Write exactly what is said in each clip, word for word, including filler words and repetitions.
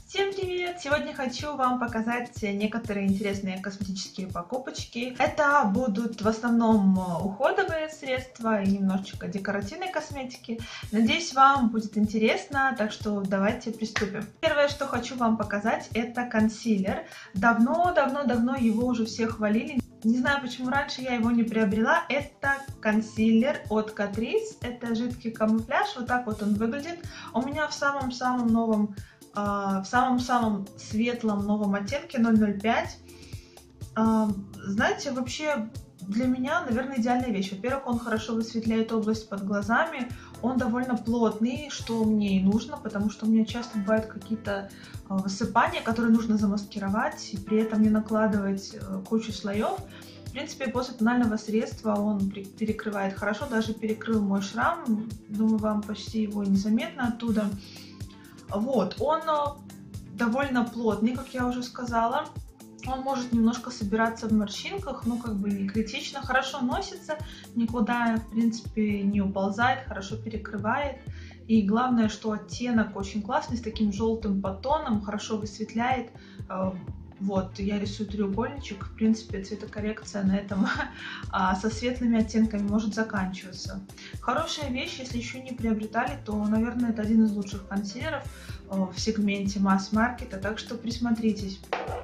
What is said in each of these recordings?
Всем привет! Сегодня хочу вам показать некоторые интересные косметические покупочки. Это будут в основном уходовые средства и немножечко декоративной косметики. Надеюсь, вам будет интересно, так что давайте приступим. Первое, что хочу вам показать, это консилер. Давно-давно-давно его уже все хвалили. Не знаю, почему раньше я его не приобрела. Это консилер от Catrice. Это жидкий камуфляж. Вот так вот он выглядит. У меня в самом-самом новом в самом-самом светлом новом оттенке ноль ноль пять. Знаете, вообще для меня, наверное, идеальная вещь. Во-первых, он хорошо высветляет область под глазами, он довольно плотный, что мне и нужно, потому что у меня часто бывают какие-то высыпания, которые нужно замаскировать, и при этом не накладывать кучу слоев. В принципе, после тонального средства он перекрывает хорошо, даже перекрыл мой шрам. Думаю, вам почти его незаметно оттуда. Вот, он довольно плотный, как я уже сказала. Он может немножко собираться в морщинках, но как бы не критично. Хорошо носится, никуда, в принципе, не уползает, хорошо перекрывает. И главное, что оттенок очень классный, с таким желтым подтоном, хорошо высветляет. Вот, я рисую треугольничек, в принципе, цветокоррекция на этом со светлыми оттенками может заканчиваться. Хорошая вещь, если еще не приобретали, то, наверное, это один из лучших консилеров в сегменте масс-маркета, так что присмотритесь.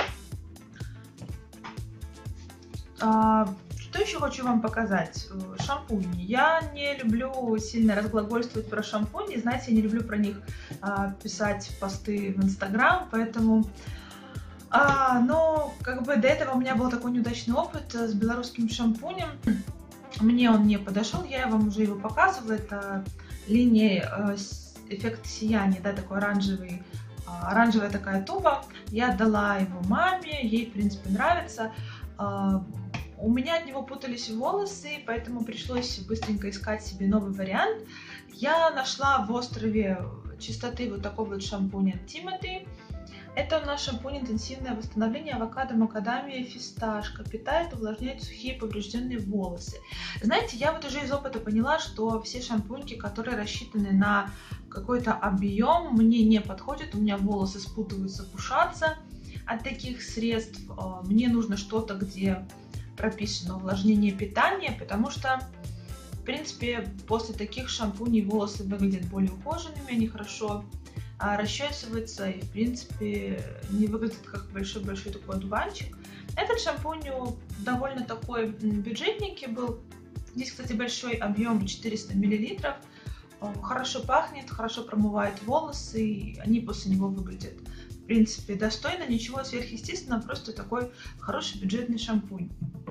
Что еще хочу вам показать? Шампуни. Я не люблю сильно разглагольствовать про шампуни, знаете, я не люблю про них писать посты в Инстаграм, поэтому... А, но как бы до этого у меня был такой неудачный опыт с белорусским шампунем. Мне он не подошел, я вам уже его показывала. Это линия э, эффект сияния, да, такой оранжевый, э, оранжевая такая туба. Я отдала его маме, ей в принципе нравится. Э, у меня от него путались волосы, поэтому пришлось быстренько искать себе новый вариант. Я нашла в острове чистоты вот такой вот шампунь от Timothy. Это у нас шампунь интенсивное восстановление авокадо, макадамия, фисташка. Питает, увлажняет сухие поврежденные волосы. Знаете, я вот уже из опыта поняла, что все шампуньки, которые рассчитаны на какой-то объем, мне не подходят. У меня волосы спутываются, пушатся от таких средств. Мне нужно что-то, где прописано увлажнение питания, потому что, в принципе, после таких шампуней волосы выглядят более ухоженными, они хорошо расчесывается и, в принципе, не выглядит как большой-большой такой одуванчик. Этот шампунь довольно такой бюджетненький был. Здесь, кстати, большой объем четыреста миллилитров. Хорошо пахнет, хорошо промывает волосы, и они после него выглядят, в принципе, достойно. Ничего сверхъестественного, просто такой хороший бюджетный шампунь.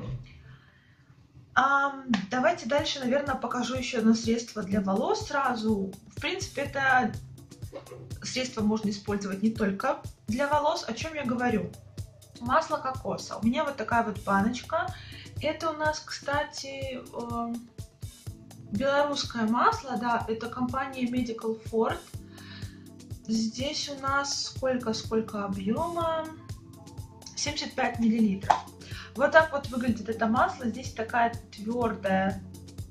А, давайте дальше, наверное, покажу еще одно средство для волос сразу. В принципе, это... Средство можно использовать не только для волос. О чем я говорю? Масло кокоса. У меня вот такая вот баночка. Это у нас, кстати, э, белорусское масло. Да, это компания Medical Fort. Здесь у нас сколько-сколько объема? семьдесят пять миллилитров. Вот так вот выглядит это масло. Здесь такая твердая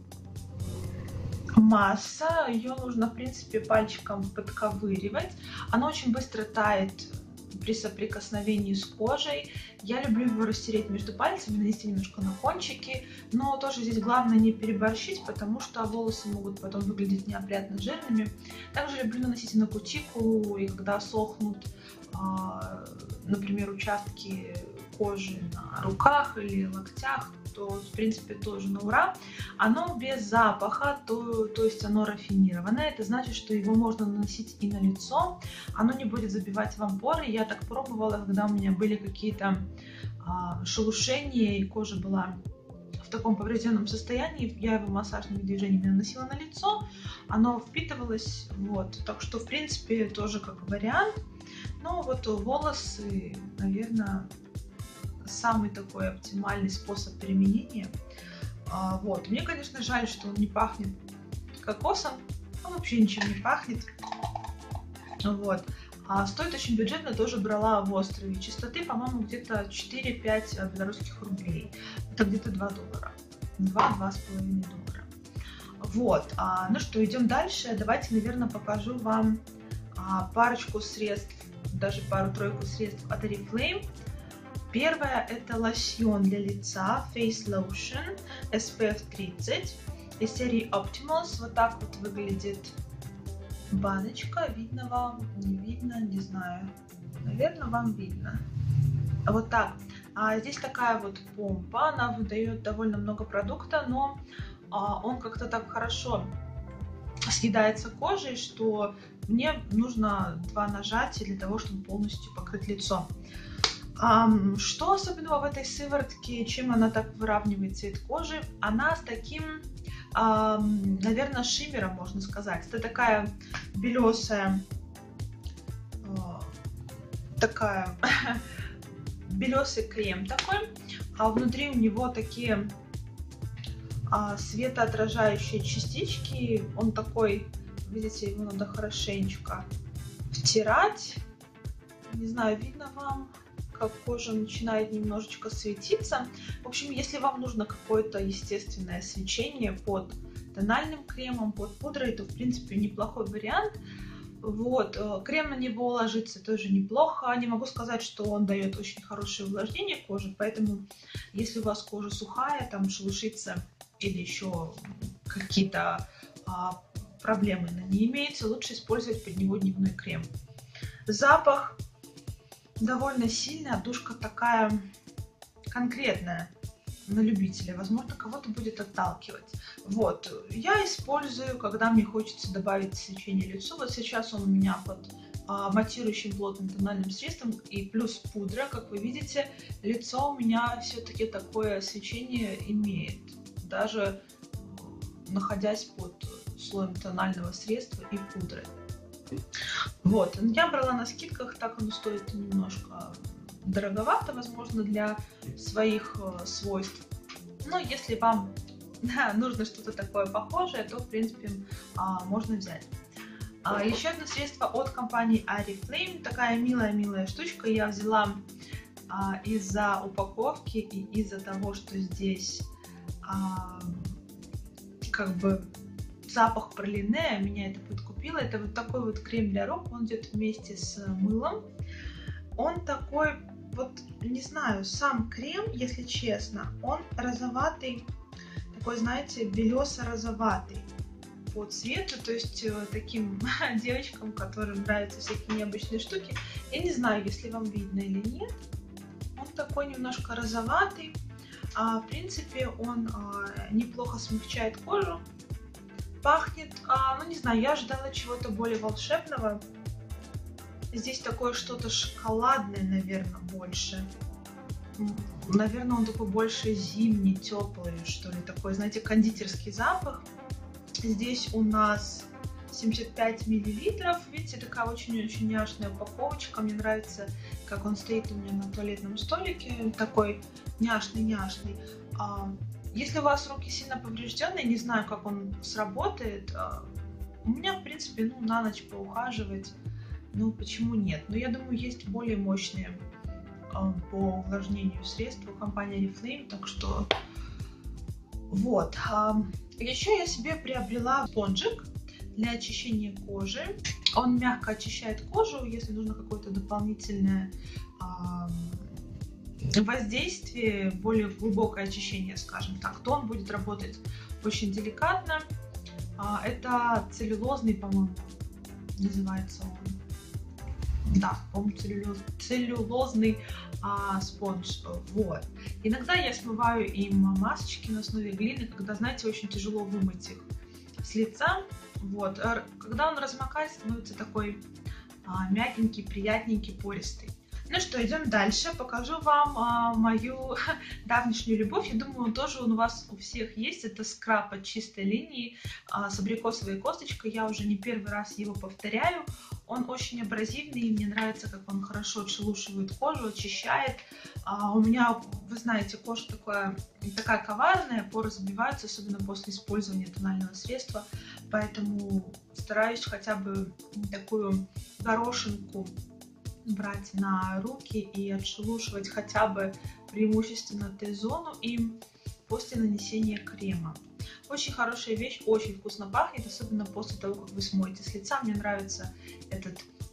масса, ее нужно, в принципе, пальчиком подковыривать. Она очень быстро тает при соприкосновении с кожей. Я люблю его растереть между пальцами, нанести немножко на кончики, но тоже здесь главное не переборщить, потому что волосы могут потом выглядеть неопрятно жирными. Также люблю наносить и на кутикулу, и когда сохнут, например, участки кожи на руках или локтях, то, в принципе, тоже на ура. Оно без запаха, то, то есть оно рафинированное. Это значит, что его можно наносить и на лицо. Оно не будет забивать вам поры. Я так пробовала, когда у меня были какие-то а, шелушения, и кожа была в таком поврежденном состоянии. Я его массажными движениями наносила на лицо. Оно впитывалось. Вот. Так что, в принципе, тоже как вариант. Но вот волосы, наверное, самый такой оптимальный способ применения. А, вот. Мне, конечно, жаль, что он не пахнет кокосом. Он вообще ничем не пахнет. Вот. А стоит очень бюджетно, тоже брала в острове чистоты, по-моему, где-то четыре-пять белорусских рублей. Это где-то два доллара. два-два с половиной доллара. Вот. А, ну что, идем дальше. Давайте, наверное, покажу вам а, парочку средств даже пару-тройку средств от Oriflame. Первое это лосьон для лица Face Lotion эс пи эф тридцать из серии Optimals. Вот так вот выглядит баночка. Видно вам? Не видно? Не знаю. Наверное, вам видно. Вот так. А здесь такая вот помпа. Она выдает довольно много продукта, но а, он как-то так хорошо съедается кожей, что мне нужно два нажатия для того, чтобы полностью покрыть лицо. Um, что особенного в этой сыворотке, чем она так выравнивает цвет кожи? Она с таким, um, наверное, шиммером, можно сказать. Это такая белесая, uh, такая белесый крем такой, а внутри у него такие uh, светоотражающие частички. Он такой, видите, его надо хорошенечко втирать. Не знаю, видно вам, как кожа начинает немножечко светиться. В общем, если вам нужно какое-то естественное свечение под тональным кремом, под пудрой, то в принципе неплохой вариант. Вот, крем на него ложится тоже неплохо. Не могу сказать, что он дает очень хорошее увлажнение кожи, поэтому если у вас кожа сухая, там шелушится или еще какие-то а, проблемы на ней имеются, лучше использовать под него дневной крем. Запах довольно сильная, душка такая конкретная на любителя. Возможно, кого-то будет отталкивать. Вот, я использую, когда мне хочется добавить свечение лицу. Вот сейчас он у меня под а, матирующим плотным тональным средством и плюс пудра. Как вы видите, лицо у меня все-таки такое свечение имеет, даже находясь под слоем тонального средства и пудры. Вот, я брала на скидках, так оно стоит немножко дороговато, возможно, для своих э, свойств. Но если вам да, нужно что-то такое похожее, то, в принципе, а, можно взять. А, еще одно средство от компании Oriflame, такая милая-милая штучка, я взяла а, из-за упаковки и из-за того, что здесь а, как бы запах пралине, меня это подкупило. Это вот такой вот крем для рук, он идет вместе с мылом. Он такой, вот не знаю, сам крем, если честно, он розоватый, такой, знаете, белесо-розоватый по цвету, то есть таким девочкам, которым нравятся всякие необычные штуки. Я не знаю, если вам видно или нет, он такой немножко розоватый, а, в принципе, он а, неплохо смягчает кожу. Пахнет, а, ну не знаю, я ожидала чего-то более волшебного. Здесь такое что-то шоколадное, наверное, больше. Наверное, он такой больше зимний, теплый, что ли, такой, знаете, кондитерский запах. Здесь у нас семьдесят пять миллилитров. Видите, такая очень-очень няшная упаковочка. Мне нравится, как он стоит у меня на туалетном столике. Такой няшный-няшный. Если у вас руки сильно поврежденные, не знаю, как он сработает, у меня, в принципе, ну, на ночь поухаживать, ну, почему нет? Но я думаю, есть более мощные по увлажнению средства у компании Oriflame, так что вот. Еще я себе приобрела спонжик для очищения кожи. Он мягко очищает кожу, если нужно какое-то дополнительное воздействие, более глубокое очищение, скажем так, то он будет работать очень деликатно. Это целлюлозный, по-моему, называется он. Да, по-моему, целлюлоз, целлюлозный а, спонж. Вот. Иногда я смываю им масочки на основе глины, когда, знаете, очень тяжело вымыть их с лица. Вот. Когда он размокает, становится такой а, мягенький, приятненький, пористый. Ну что, идем дальше. Покажу вам а, мою давнишнюю любовь. Я думаю, тоже у вас у всех есть. Это скраб от чистой линии а, с абрикосовой косточкой. Я уже не первый раз его повторяю. Он очень абразивный, и мне нравится, как он хорошо отшелушивает кожу, очищает. А, у меня, вы знаете, кожа такая, такая коварная, поры забиваются, особенно после использования тонального средства. Поэтому стараюсь хотя бы такую горошинку брать на руки и отшелушивать хотя бы преимущественно Т-зону им после нанесения крема. Очень хорошая вещь, очень вкусно пахнет, особенно после того, как вы смоете с лица. Мне нравится этот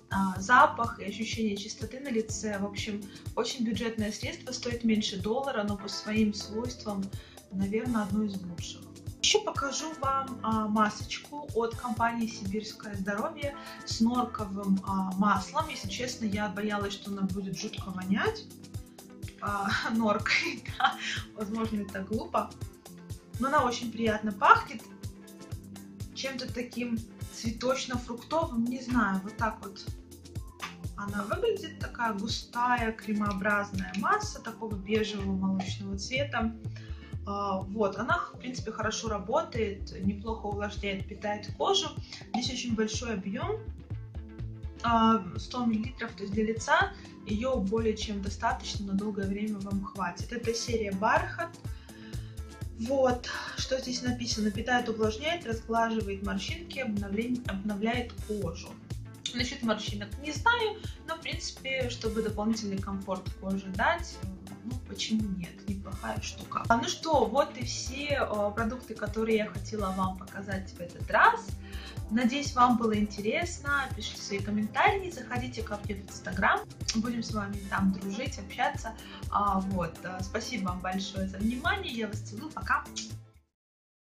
а, запах и ощущение чистоты на лице. В общем, очень бюджетное средство, стоит меньше доллара, но по своим свойствам, наверное, одно из лучших. Еще покажу вам а, масочку от компании «Сибирское здоровье» с норковым а, маслом. Если честно, я боялась, что она будет жутко вонять а, норкой. Да, возможно, это глупо, но она очень приятно пахнет. Чем-то таким цветочно-фруктовым, не знаю, вот так вот она выглядит. Такая густая кремообразная масса такого бежевого молочного цвета. Вот, она, в принципе, хорошо работает, неплохо увлажняет, питает кожу. Здесь очень большой объем, сто миллилитров, то есть для лица ее более чем достаточно, на долгое время вам хватит. Это серия «Бархат». Вот, что здесь написано: питает, увлажняет, разглаживает морщинки, обновляет кожу. Насчет морщинок не знаю, но, в принципе, чтобы дополнительный комфорт коже дать, ну, почему нет, неплохая штука. А, ну что, вот и все о, продукты, которые я хотела вам показать в этот раз. Надеюсь, вам было интересно. Пишите свои комментарии, заходите ко мне в Инстаграм. Будем с вами там дружить, общаться. А, вот, спасибо вам большое за внимание. Я вас целую. Пока!